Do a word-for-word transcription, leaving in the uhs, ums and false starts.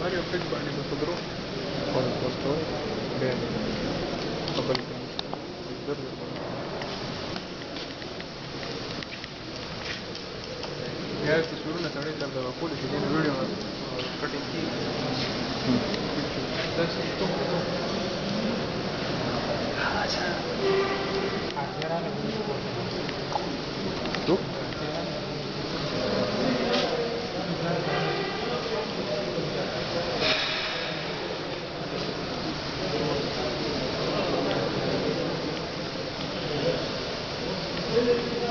Mario Fake باندې متدرو او پوسټور بیا خپل زر یا تصویرونه سړی تر دغه کولی شي د ویډیو کټینګ کېږي دا سیستم تو Thank you.